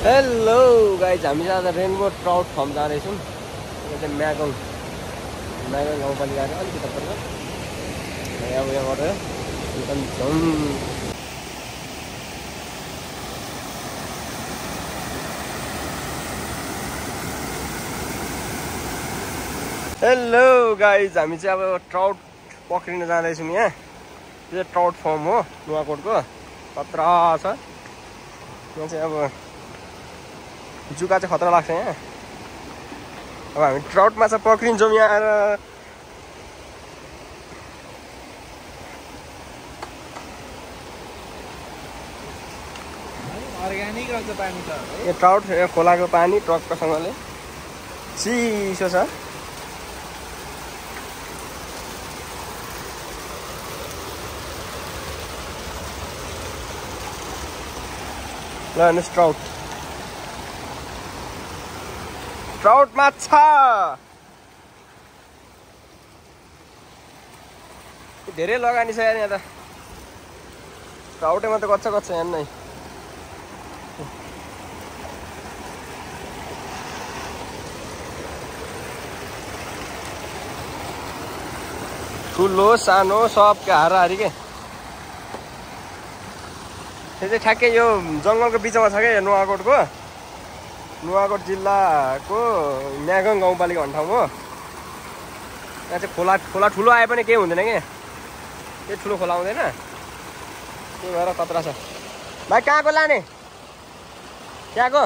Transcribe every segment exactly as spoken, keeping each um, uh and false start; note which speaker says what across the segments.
Speaker 1: Hello guys, हामी चाहिँ आज रेनबो ट्राउट फार्म जाँदैछौँ। यो चाहिँ म्यागङ म्यागङ गाउँपालिका अलिकति पर्छ। अब यहाँबाट एकदम झन् हेलो गाइज, हामी चाहिँ अब ट्राउट पक्रिन जाँदैछौँ। यहाँ यो चाहिँ ट्राउट फार्म हो नुवाकोटको। खतरा छ यहाँ चाहिँ। अब जुका चाहिँ खतरा लाग्छ यहाँ। अब हामी ट्राउट माछा पक्रिन्छौँ यहाँ आएर।
Speaker 2: अर्ग्यानिक रहेछ पानी त।
Speaker 1: यो ट्राउट यो खोलाको पानी ट्रकसँगले चिसो छ। ल हेर्नुहोस् ट्राउट ट्राउट माछा धेरै लगानी छ यार यहाँ त। ट्राउटै मात्रै कच्चा कच्चा यहाँ नै। ठुलो सानो सबका हाराहारी के। त्यो चाहिँ ठ्याक्कै यो जङ्गलको बिचमा छ क्या नुवाकोटको। नुवाकोट जिल्लाको म्यागङ गाउँपालिका भन्ने ठाउँ हो। यहाँ चाहिँ खोला खोला ठुलो आए पनि केही हुँदैन क्या। केही ठुलो खोला आउँदैन, त्यही भएर खतरा छ। भाइ कहाँको लाने? त्यहाँको?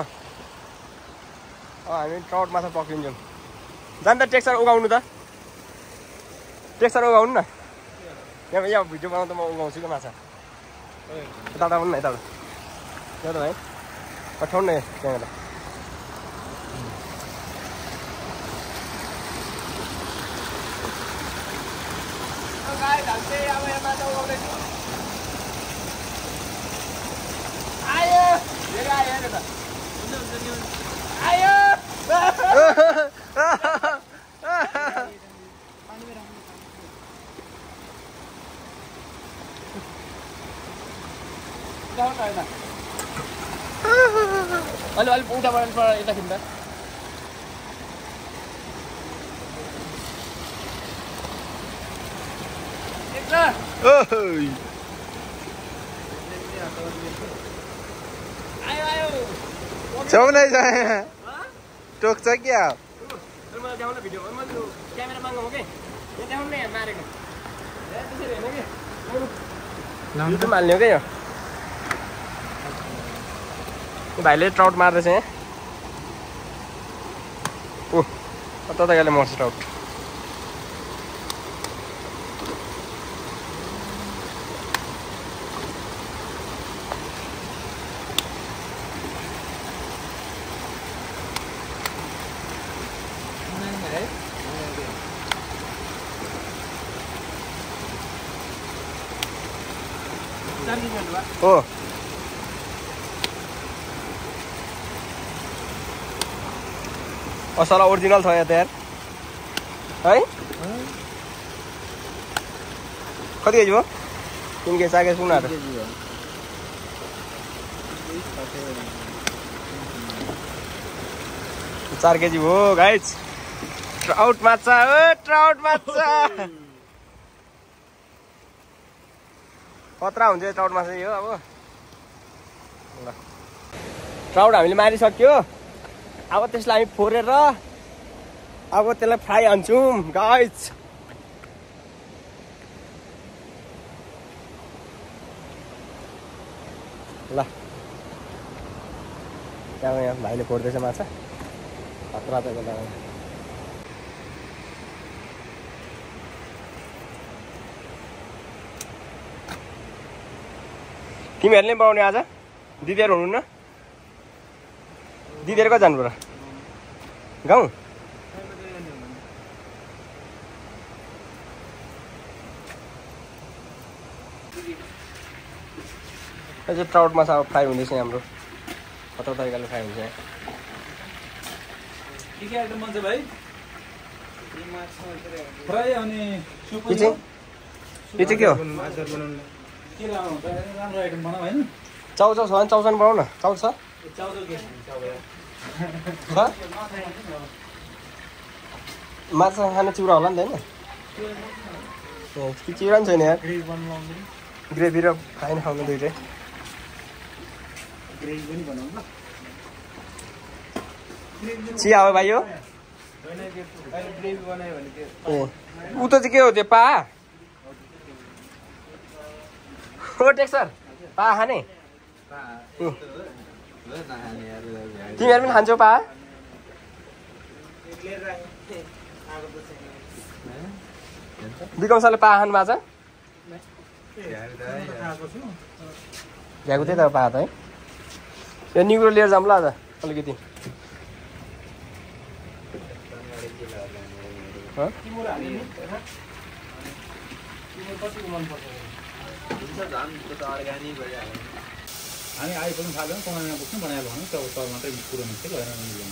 Speaker 1: हामी ट्राउट माछा पक्रिन्छौँ। जान्छ टेक्सचर उगाउनु त। टेक्सचर उगाउनु न। यहाँ यहाँ भिडियो बनाउँदा म उगाउँछु क्या माछा। यताबाट आउनु न, यताबाट यहाँ त भाइ पठाउनु न त्यहाँबाट। अलि अलिक उताबाट यता खिच्दा
Speaker 2: छाउनै छ टोक्छ क्या।
Speaker 1: मलाई देखाउन भिडियो क्यामेरा माग्नु हो कि यो देखाउनु न। यहाँ मारेको त्यसरी होइन कि युट्युबमा हाल्ने हो क्या। यो भाइले ट्राउट मार्दैछ यहाँ। ओ कता त गएले मर्छ ट्राउट। हो असला ओरिजिनल छ यहाँ त यार है। कति केजी भयो? तिन केजी चार केजी पुग्नु आएको। चार केजी हो गाइज। ट्राउट माछा हो ट्राउट माछा। खतरा हुन्छ यो ट्राउट माछा। यो अब ल ट्राउट हामीले मारिसक्यो। अब त्यसलाई हामी फोरेर अब त्यसलाई फ्राई हान्छौँ गाइज। ल त्यहाँ यहाँ भाइले फोड्दैछ माछा। खतरा त बेला तिमीहरूले बनाउने आज? दिदीहरू हुनु न? दिदीहरू कहाँ जानु पर्यो? गाउँ? अझै ट्राउट माछा अब फ्राई हुँदैछ हाम्रो। खतरा तरिकाले फ्राई हुन्छ।
Speaker 2: के के आइटम बन्छ भाइ? फ्राई अनि सुप।
Speaker 1: के चाहिँ के चाहिँ के हो?
Speaker 2: के राम्रो आइटम बनाऊ हैन?
Speaker 1: चाउचाउ छ भने चाउचाउ बनाऊ न। चाउ छ?
Speaker 2: चौध के
Speaker 1: छ माछा खाने चिउरा होला नि त होइन कि चिउरा पनि छैन यार ग्रेभी र फ्राई खाउनु दुइटै
Speaker 2: ग्रेभी पनि बनाउँ ल
Speaker 1: चिया हो भाइ हो
Speaker 2: ग्रेभी बनायो भने के
Speaker 1: ए उ त चाहिँ के हो त्यो पा हो टेक्सर पा खाने तिमीहरू पनि खान्छौ पा विक्रम सरले पा खानु भएको छ भ्याएको त्यही त पा त है यो निग्रो लिएर जाऊँ ल आज अलिकति
Speaker 2: हामी आइपुग्नु थाल्यौँ कमानमा पुग्छौँ बनाएर भनौँ तब तब मात्रै कुरो निस्क्यो भएर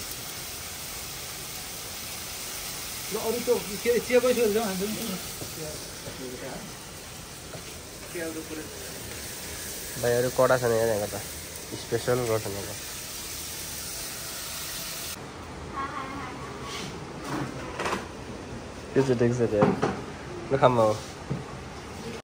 Speaker 2: ल अरू त के अरे चिया पैसा जाउँ हामी
Speaker 1: भाइहरू कडा छन् यहाँ यहाँको त स्पेसल गर्छन् अब के चाहिँ देख्छ त्यो ल खाम